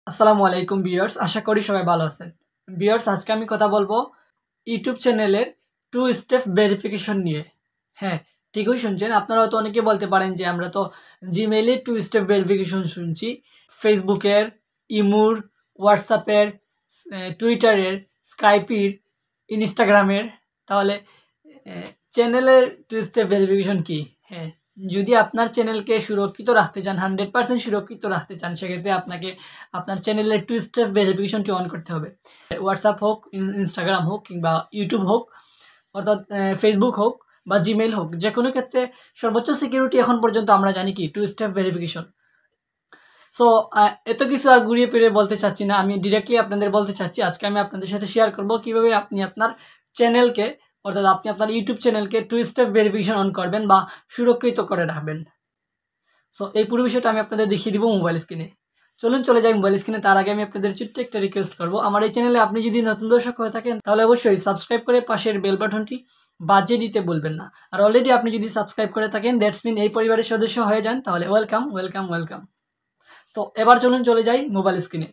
আসসালামু আলাইকুম ভিউয়ার্স, আশা করি সবাই ভালো আছেন। ভিউয়ার্স, আজকে আমি কথা বলবো ইউটিউব চ্যানেলের 2 স্টেপ ভেরিফিকেশন নিয়ে। হ্যাঁ, ঠিকই শুনছেন। আপনারা হয়তো অনেকে বলতে পারেন যে আমরা তো জিমেইলে 2 স্টেপ ভেরিফিকেশন শুনছি, ফেসবুকের, ইমুর, হোয়াটসঅ্যাপের, টুইটারের, স্কাইপির, ইনস্টাগ্রামের। তাহলে চ্যানেলের 2 স্টেপ ভেরিফিকেশন কি? হ্যাঁ, যদি আপনার চ্যানেলকে সুরক্ষিত রাখতে চান, 100% সুরক্ষিত রাখতে চান, সেক্ষেত্রে আপনাকে আপনার চ্যানেলের 2 স্টেপ ভেরিফিকেশনটি অন করতে হবে। হোয়াটসঅ্যাপ হোক, ইনস্টাগ্রাম হোক, কিংবা ইউটিউব হোক, অর্থাৎ ফেসবুক হোক বা জিমেইল হোক, যে কোনো ক্ষেত্রে সর্বোচ্চ সিকিউরিটি এখন পর্যন্ত আমরা জানি কি 2 স্টেপ ভেরিফিকেশন। সো এত কিছু আর ঘুরিয়ে ফিরিয়ে বলতে চাচ্ছি না, আমি ডিরেক্টলি আপনাদের বলতে চাচ্ছি। আজকে আমি আপনাদের সাথে শেয়ার করব কীভাবে আপনি আপনার চ্যানেলকে, অর্থাৎ আপনি আপনার ইউটিউব চ্যানেলকে 2 স্টেপ ভেরিফিকেশন অন করবেন বা সুরক্ষিত করে রাখবেন। সো এই পুরো বিষয়টা আমি আপনাদের দেখিয়ে দিব মোবাইল স্ক্রিনে। চলুন চলে যাই মোবাইল স্ক্রিনে। তার আগে আমি আপনাদের ছোট্ট একটা রিকোয়েস্ট করবো, আমার এই চ্যানেলে আপনি যদি নতুন দর্শক হয়ে থাকেন তাহলে অবশ্যই সাবস্ক্রাইব করে পাশের বেল বাটনটি বাজিয়ে দিতে বলবেন না। আর অলরেডি আপনি যদি সাবস্ক্রাইব করে থাকেন, দ্যাটস মিন এই পরিবারের সদস্য হয়ে যান, তাহলে ওয়েলকাম ওয়েলকাম ওয়েলকাম। তো এবার চলুন চলে যাই মোবাইল স্ক্রিনে।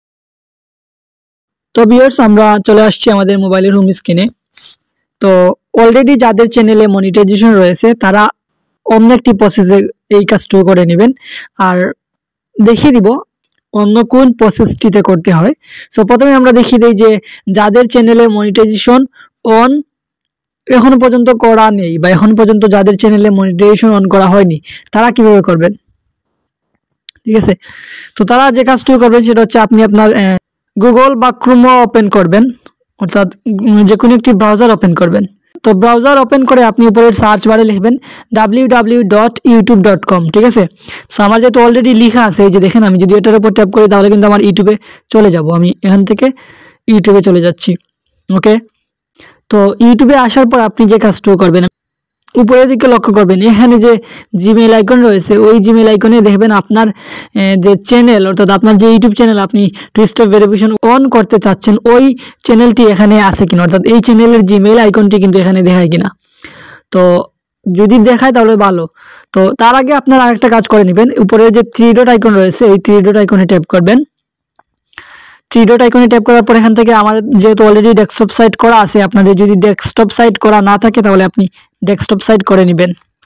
তো ভিউয়ার্স, আমরা চলে আসছি আমাদের মোবাইলের হোম স্ক্রিনে। তো অলরেডি যাদের চ্যানেলে মনিটাইজেশন রয়েছে তারা অন্য একটি প্রসেসে এই কাজটি করে নেবেন, আর দেখিয়ে দিব অন্য কোন প্রসেসটিতে করতে হয়। সো প্রথমে আমরা দেখিয়ে দিই যে যাদের চ্যানেলে মনিটাইজেশন অন এখনো পর্যন্ত করা নেই বা এখন পর্যন্ত যাদের চ্যানেলে মনিটাইজেশন অন করা হয়নি তারা কিভাবে করবেন। ঠিক আছে, তো তারা যে কাজটি করবেন সেটা হচ্ছে আপনি আপনার গুগল বা ক্রোম ওপেন করবেন, অর্থাৎ যে কোনো একটি ব্রাউজার ওপেন করবেন। তো ব্রাউজার ওপেন করে আপনি উপরের সার্চ বারে লিখবেন www.youtube.com। ঠিক আছে, সো আমার যেহেতু অলরেডি লেখা আছে, এই যে দেখেন, আমি যদি এটার উপর ট্যাপ করি তাহলে কিন্তু আমার ইউটিউবে চলে যাব। আমি এখান থেকে ইউটিউবে চলে যাচ্ছি। ওকে, তো ইউটিউবে আসার পর আপনি যে কাজটা করবেন, উপরের দিকে লক্ষ্য করবেন, এখানে যে জিমেইল আইকন রয়েছে ওই জিমেইল আইকনে দেখবেন আপনার যে চ্যানেল, অর্থাৎ আপনার যে ইউটিউব চ্যানেল আপনি 2 স্টেপ ভেরিফিকেশন অন করতে চাচ্ছেন ওই চ্যানেলটি এখানে আছে কিনা, অর্থাৎ এই চ্যানেলের জিমেইল আইকনটি কিন্তু এখানে দেখায় কিনা। তো যদি দেখায় তাহলে ভালো। তো তার আগে আপনার আরেকটা কাজ করে নেবেন, উপরে যে 3 ডট আইকন রয়েছে এই 3 ডট আইকনে ট্যাপ করবেন। 3 ডট আইকনে ট্যাপ করার পর এখান থেকে আমার যেহেতু অলরেডি ডেস্কটপ সাইট করা আছে, আপনাদের যদি ডেস্কটপ সাইট করা না থাকে তাহলে আপনি ডেস্কটপ সাইট করে নেবেন।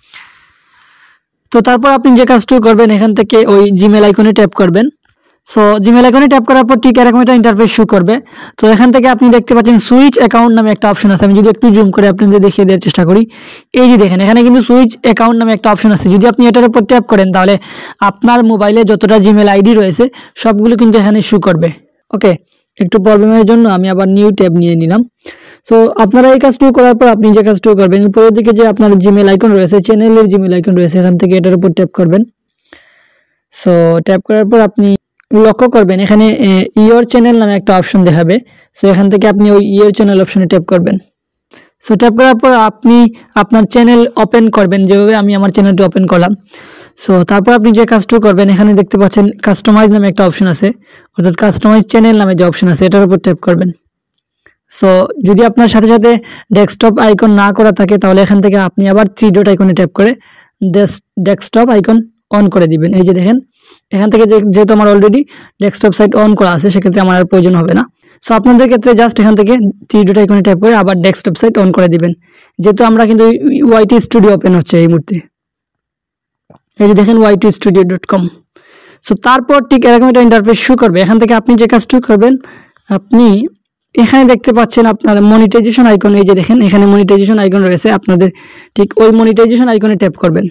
তো তারপর আপনি যে কাজটি করবেন, এখান থেকে ওই জিমেল আইকনে ট্যাপ করবেন। সো জিমেল আইকনে ট্যাপ করার পর ঠিক এরকম একটা ইন্টারফেস শো করবে। তো এখান থেকে আপনি দেখতে পাচ্ছেন সুইচ অ্যাকাউন্ট নামে একটা অপশন আছে। আমি যদি একটু জুম করে আপনাদের দেখিয়ে দেওয়ার চেষ্টা করি, এই যে দেখেন এখানে কিন্তু সুইচ অ্যাকাউন্ট নামে একটা অপশন আছে। যদি আপনি এটার উপর ট্যাপ করেন তাহলে আপনার মোবাইলে যতটা জিমেল আইডি রয়েছে সবগুলো কিন্তু এখানে শো করবে। ওকে, একটু প্রবলেমের জন্য আমি আবার নিউ ট্যাব নিয়ে নিলাম। সো আপনারা এই কাজটুকু করার পর আপনি যে কাজটুকু করবেন, উপরের দিকে যে আপনার জিমেল আইকন রয়েছে, চ্যানেলের জিমেল আইকন রয়েছে, এখান থেকে এটার উপর ট্যাপ করবেন। সো ট্যাপ করার পর আপনি লক্ষ্য করবেন এখানে ইয়োর চ্যানেল নামে একটা অপশন দেখাবে। সো এখান থেকে আপনি ওই ইয়োর চ্যানেল অপশনে ট্যাপ করবেন। সো ট্যাপ করার পর আপনি আপনার চ্যানেল ওপেন করবেন, যেভাবে আমি আমার চ্যানেলটি ওপেন করলাম। সো তারপর আপনি যে কাজটুকু করবেন, এখানে দেখতে পাচ্ছেন কাস্টমাইজ নামে একটা অপশন আছে, অর্থাৎ কাস্টমাইজ চ্যানেল নামে যে অপশন আছে এটার উপর ট্যাপ করবেন। সো যদি আপনার সাথে সাথে ডেস্কটপ আইকন না করা থাকে তাহলে এখান থেকে আপনি আবার 3 ডট আইকনে ট্যাপ করে ডেস্কটপ আইকন অন করে দিবেন। এই যে দেখেন এখান থেকে যেহেতু আমার অলরেডি ডেস্কটপ সাইট অন করা আছে সেক্ষেত্রে আমার আর প্রয়োজন হবে না। সো আপনাদের ক্ষেত্রে জাস্ট এখান থেকে 3 ডট আইকনে ট্যাপ করে আবার ডেস্কটপ সাইট অন করে দিবেন, যেহেতু আমরা কিন্তু ওয়াইটি স্টুডিও ওপেন হচ্ছে এই মুহূর্তে। এই যে দেখেন ytstudio.com। সো তারপর ঠিক এরকম একটা ইন্টারফেস শো করবে। এখান থেকে আপনি যে কাজটি করবেন, আপনি এখানে দেখতে পাচ্ছেন আপনার মনিটাইজেশন আইকন, এই যে দেখেন এখানে মনিটাইজেশন আইকন রয়েছে, আপনাদের ঠিক ওই মনিটাইজেশন আইকনে ট্যাপ করবেন।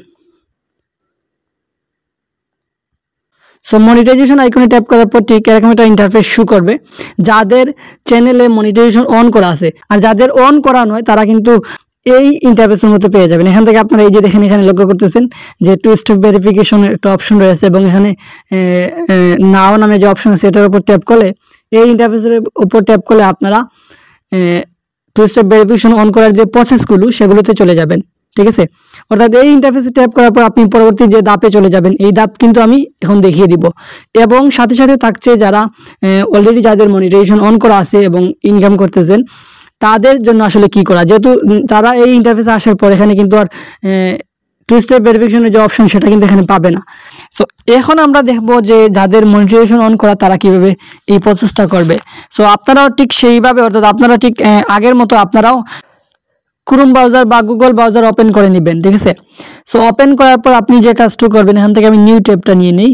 সো মনিটাইজেশন আইকনে ট্যাপ করার পর ঠিক এরকম একটা ইন্টারফেস শো করবে। যাদের চ্যানেলে মনিটাইজেশন অন করা আছে আর যাদের অন করা নয় তারা কিন্তু এই ইন্টারফেসের মধ্যে পেয়ে যাবেন। এখান থেকে আপনারা এই যে দেখেন এখানে লক্ষ্য করতেছেন যে 2 স্টেপ ভেরিফিকেশন একটা অপশন রয়েছে এবং এখানে নাও নামে যে অপশন আছে এটার উপর ট্যাপ করলে, এই ইন্টারফেসের উপর ট্যাপ করলে আপনারা 2 স্টেপ ভেরিফিকেশন অন করার যে প্রসেসগুলো সেগুলোতে চলে যাবেন। ঠিক আছে, অর্থাৎ এই ইন্টারফেসে ট্যাপ করার পর আপনি পরবর্তী যে ধাপে চলে যাবেন, এই ধাপ কিন্তু আমি এখন দেখিয়ে দিব। এবং সাথে সাথে থাকছে যারা অলরেডি যাদের মনিটাইজেশন অন করা আছে এবং ইনকাম করতেছেন তাদের জন্য আসলে কি করা, যেহেতু তারা এই ইন্টারফেসে আসার পর এখানে কিন্তু আর 2 স্টেপ ভেরিফিকেশনের যে অপশন সেটা কিন্তু এখানে পাবে না। সো এখন আমরা দেখব যে যাদের মনিটাইজেশন অন করা তারা কিভাবে এই প্রসেসটা করবে। সো আপনারাও ঠিক সেইভাবে, অর্থাৎ আপনারা ঠিক আগের মতো আপনারাও ক্রোম ব্রাউজার বা গুগল ব্রাউজার ওপেন করে নেবেন, ঠিক আছে। সো ওপেন করার পর আপনি যে কাজটা করবেন, এখান থেকে আমি নিউ ট্যাবটা নিয়ে নিই।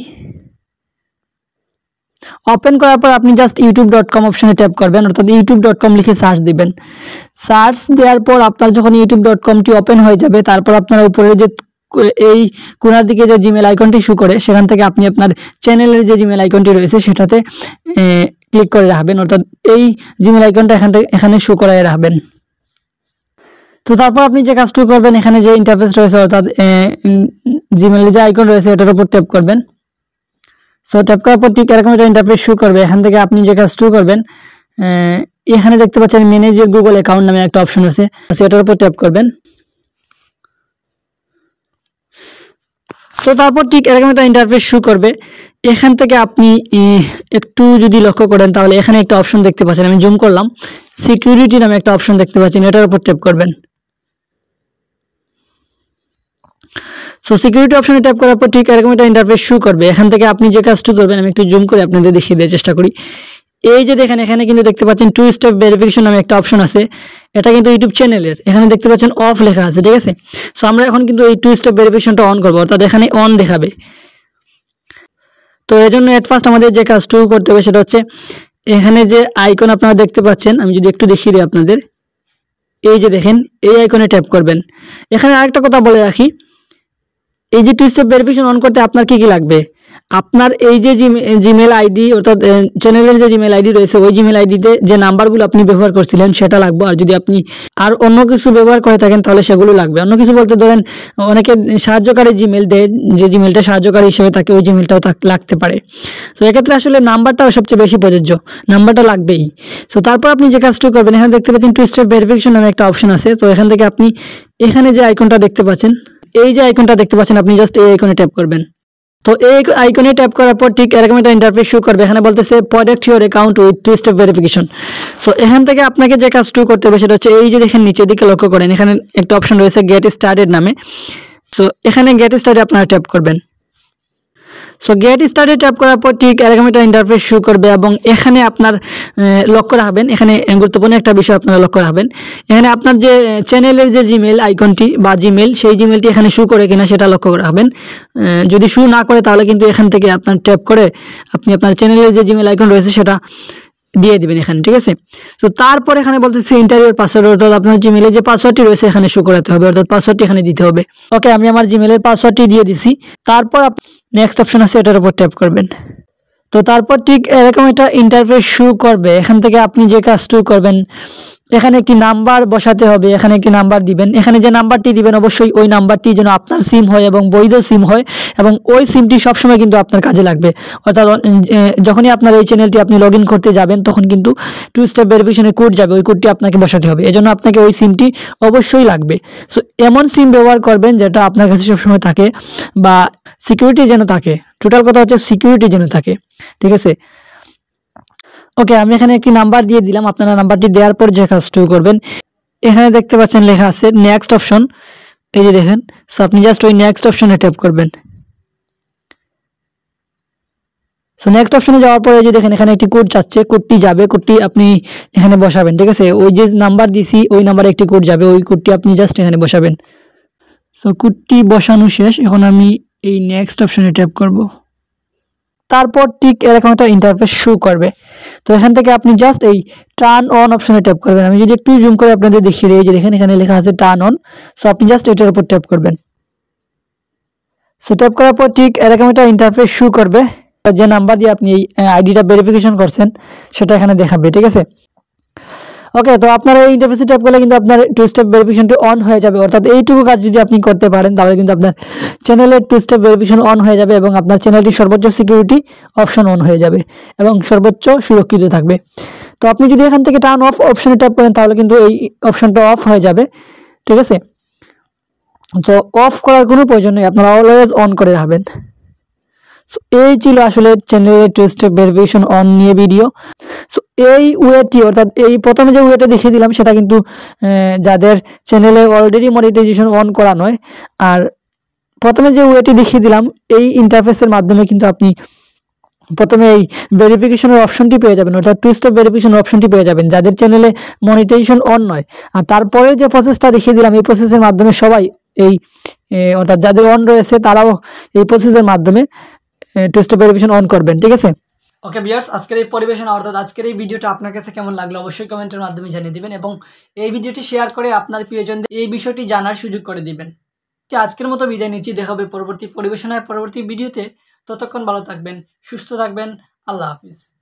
ওপেন করার পর আপনি জাস্ট youtube.com অপশনে ট্যাপ করবেন, অর্থাৎ youtube.com লিখে সার্চ দিবেন। সার্চ দেওয়ার পর আপনার যখন youtube.com-টি ওপেন হয়ে যাবে, তারপর আপনারা উপরে যে এই কোণার দিকে যে জিমেল আইকনটি শো করে, সেখান থেকে আপনি আপনার চ্যানেলের যে জিমেল আইকনটি রয়েছে সেটাতে ক্লিক করে রাখবেন, অর্থাৎ এই জিমেল আইকনটা এখানে শো করায় রাখবেন। তো তারপর আপনি যে কাজটি করবেন, এখানে যে ইন্টারফেস রয়েছে অর্থাৎ জিমেলের যে আইকন রয়েছে এটার উপর ট্যাপ করবেন। সো ট্যাপ করার পর ঠিক এরকম একটা ইন্টারফেস শো করবে। এখান থেকে আপনি যে কাজটি করবেন, এখানে দেখতে পাচ্ছেন ম্যানেজ ইওর গুগল অ্যাকাউন্ট নামে একটা অপশন আছে, সেটার উপর ট্যাপ করবেন। তো তারপর ঠিক এরকম একটা ইন্টারফেস শো করবে। এখান থেকে আপনি একটু যদি লক্ষ্য করেন তাহলে এখানে একটা অপশন দেখতে পাচ্ছেন, আমি জুম করলাম, সিকিউরিটি নামে একটা অপশন দেখতে পাচ্ছেন, এটার উপর ট্যাপ করবেন। সো সিকিউরিটি অপশনে ট্যাপ করার পর ঠিক এরকম একটা ইন্টারফেস শো করবে। এখান থেকে আপনি যে কাজটি করবেন, আমি একটু জুম করে আপনাদের দেখিয়ে দেওয়ার চেষ্টা করি। এই যে দেখেন, এখানে কিন্তু দেখতে পাচ্ছেন 2 স্টেপ ভেরিফিকেশন নামে একটা অপশন আছে, এটা কিন্তু ইউটিউব চ্যানেলের। এখানে দেখতে পাচ্ছেন অফ লেখা আছে, ঠিক আছে। সো আমরা এখন কিন্তু এই 2 স্টেপ ভেরিফিকেশনটা অন করবো, অর্থাৎ এখানে অন দেখাবে। তো এর জন্য এট ফার্স্ট আমাদের যে কাজটি করতে হবে সেটা হচ্ছে, এখানে যে আইকন আপনারা দেখতে পাচ্ছেন, আমি যদি একটু দেখিয়ে দিই আপনাদের, এই যে দেখেন এই আইকনে ট্যাপ করবেন। এখানে আরেকটা কথা বলে রাখি, এই যে 2 স্টেপ ভেরিফিকেশন অন করতে আপনার কি কি লাগবে, আপনার এই যে জিমেল আইডি অর্থাৎ চ্যানেলের যে জিমেল আইডি রয়েছে ওই জিমেল আইডিতে যে নাম্বারগুলো আপনি ব্যবহার করছিলেন সেটা লাগবে। আর যদি আপনি আর অন্য কিছু ব্যবহার করে থাকেন তাহলে সেগুলো লাগবে। অন্য কিছু বলতে ধরেন অনেকে সাহায্যকারী জিমেল দেয়, যে জিমেলটা সাহায্যকারী হিসেবে থাকে ওই জিমেলটাও লাগতে পারে। সো এক্ষেত্রে আসলে নাম্বারটাও সবচেয়ে বেশি প্রযোজ্য, নাম্বারটা লাগবেই। সো তারপর আপনি যে কাজটা করবেন, এখানে দেখতে পাচ্ছেন 2 স্টেপ ভেরিফিকেশন নামে একটা অপশন আছে। তো এখান থেকে আপনি এখানে যে আইকনটা দেখতে পাচ্ছেন, এই যে আইকনটা দেখতে পাচ্ছেন, আপনি জাস্ট এই আইকনে ট্যাপ করবেন। তো এই আইকনে ট্যাপ করার পর ঠিক এরকম একটা ইন্টারফেস শো করবে। এখানে বলতেছে protect your account with 2 step verification. So এখান থেকে আপনাকে যে কাজটা করতে হবে সেটা হচ্ছে, এই যে দেখেন নিচের দিকে লক্ষ্য করেন, এখানে একটা অপশন রয়েছে গেট স্টার্টেড নামে। সো এখানে গেট স্টার্টে আপনারা ট্যাপ করবেন। সো গেট স্টার্টে ট্যাপ করার পর ঠিক এরকম একটা ইন্টারফেস শো করবে এবং এখানে আপনার লক্ষ্য রাখবেন, এখানে গুরুত্বপূর্ণ একটা বিষয় আপনারা লক্ষ্য রাখবেন, এখানে আপনার যে চ্যানেলের যে জিমেল আইকনটি বা জিমেল, সেই জিমেলটি এখানে শো করে কিনা সেটা লক্ষ্য রাখবেন। যদি শো না করে তাহলে কিন্তু এখান থেকে আপনার ট্যাপ করে আপনি আপনার চ্যানেলের যে জিমেল আইকন রয়েছে সেটা দিয়ে দিবেন এখানে, ঠিক আছে। তো তারপর এখানে বলতেছে ইন্টারভিউর পাসওয়ার্ড, অর্থাৎ আপনার জিমেলে যে পাসওয়ার্ডটি রয়েছে এখানে শো করাতে হবে, অর্থাৎ পাসওয়ার্ডটি এখানে দিতে হবে। ওকে, আমি আমার জিমেলের পাসওয়ার্ডটি দিয়ে দিছি। তারপর নেক্সট অপশন আছে, এটার উপর ট্যাপ করবেন। তো তারপর ঠিক এরকম একটা ইন্টারফেস শো করবে। এখান থেকে আপনি যে কাজটি করবেন, এখানে একটি নাম্বার বসাতে হবে, এখানে একটি নাম্বার দিবেন। এখানে যে নাম্বারটি দিবেন অবশ্যই ওই নাম্বারটি যেন আপনার সিম হয় এবং বৈধ সিম হয়, এবং ওই সিমটি সবসময় কিন্তু আপনার কাজে লাগবে। অর্থাৎ যখনই আপনার এই চ্যানেলটি আপনি লগ ইন করতে যাবেন তখন কিন্তু 2 স্টেপ ভেরিফিকেশনের কোড যাবে, ওই কোডটি আপনাকে বসাতে হবে। এজন্য আপনাকে ওই সিমটি অবশ্যই লাগবে। সো এমন সিম ব্যবহার করবেন যেটা আপনার কাছে সবসময় থাকে, বা সিকিউরিটি যেন থাকে। টোটাল কথা হচ্ছে সিকিউরিটি যেন থাকে, ঠিক আছে। ওকে, আমি এখানে একটি নাম্বার দিয়ে দিলাম। আপনারা নাম্বারটি দেওয়ার পর যে কাজটি করবেন, এখানে দেখতে পাচ্ছেন লেখা আছে নেক্সট অপশন, এই যে দেখেন। সো আপনি জাস্ট ওই নেক্সট অপশনে ট্যাপ করবেন। সো নেক্সট অপশনে যাওয়ার পরে যে দেখেন এখানে একটি কোড চাচ্ছে, কোডটি যাবে, কোডটি আপনি এখানে বসাবেন, ঠিক আছে। ওই যে নাম্বার দিছি ওই নাম্বারে একটি কোড যাবে, ওই কোডটি আপনি জাস্ট এখানে বসাবেন। সো কোডটি বসানো শেষ। এখন আমি এই নেক্সট অপশনে ট্যাপ করব। তারপর ঠিক এরকম একটা ইন্টারফেস শো করবে। তো এখান থেকে আপনি জাস্ট এই টার্ন অন অপশনে ট্যাপ করবেন। আমি যদি একটু জুম করে আপনাদের দেখিয়ে দিই, যে দেখেন এখানে লেখা আছে টার্ন অন। সো আপনি জাস্ট এটার উপর ট্যাপ করবেন। সো ট্যাপ করার পর ঠিক এরকম একটা ইন্টারফেস শো করবে, যে নাম্বার দিয়ে আপনি এই আইডিটা ভেরিফিকেশন করছেন সেটা এখানে দেখাবে, ঠিক আছে। ওকে, তো আপনারা এই ইন্টারফেসে ট্যাপ করলে কিন্তু আপনার 2 স্টেপ ভেরিফিকেশনটি অন হয়ে যাবে। অর্থাৎ এইটুকু কাজ যদি আপনি করতে পারেন তাহলে কিন্তু আপনার চ্যানেলের 2 স্টেপ ভেরিফিকেশন অন হয়ে যাবে এবং আপনার চ্যানেলটির সর্বোচ্চ সিকিউরিটি অপশন অন হয়ে যাবে এবং সর্বোচ্চ সুরক্ষিত থাকবে। তো আপনি যদি এখান থেকে টার্ন অফ অপশনে ট্যাপ করেন তাহলে কিন্তু এই অপশনটা অফ হয়ে যাবে, ঠিক আছে। তো অফ করার কোনো প্রয়োজন নেই, আপনারা অলওয়েজ অন করে রাখবেন। সো এই ছিল আসলে চ্যানেলের 2 স্টেপ ভেরিফিকেশন অন নিয়ে ভিডিও। সো এই ওয়েটি, অর্থাৎ এই প্রথমে যে ওয়েটা দেখিয়ে দিলাম সেটা কিন্তু যাদের চ্যানেলে অলরেডি মনিটাইজেশন অন করা নয়, আর প্রথমে যে ওয়েটি দেখিয়ে দিলাম এই ইন্টারফেসের মাধ্যমে কিন্তু আপনি প্রথমে এই ভেরিফিকেশনের অপশনটি পেয়ে যাবেন, অর্থাৎ টু স্টেপ ভেরিফিকেশন অপশনটি পেয়ে যাবেন যাদের চ্যানেলে মনিটাইজেশন অন নয়। আর তারপরের যে প্রসেসটা দেখিয়ে দিলাম এই প্রসেসের মাধ্যমে সবাই এই অর্থাৎ যাদের অন রয়েছে তারাও এই প্রসেসের মাধ্যমে টু স্টেপ ভেরিফিকেশন অন করবেন, ঠিক আছে। ওকে ভিউয়ার্স, আজকের এই পরিবেশনা অর্থাৎ আজকের এই ভিডিওটা আপনার কাছে কেমন লাগলো অবশ্যই কমেন্টের মাধ্যমে জানিয়ে দিবেন এবং এই ভিডিওটি শেয়ার করে আপনার প্রিয়জনদের এই বিষয়টি জানার সুযোগ করে দিবেন। আজকের মতো বিদায় নিচ্ছি, দেখা হবে পরবর্তী পরিবেশনায় পরবর্তী ভিডিওতে। ততক্ষণ ভালো থাকবেন, সুস্থ থাকবেন, আল্লাহ হাফিজ।